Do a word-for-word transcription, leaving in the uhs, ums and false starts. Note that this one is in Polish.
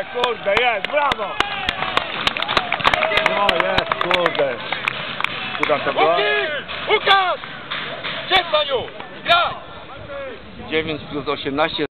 Dobrze, kurde, jest, brawo! No jest, kurde. Która to była? Łukasz! Przestań już! Graj! dziewięć plus osiemnaście.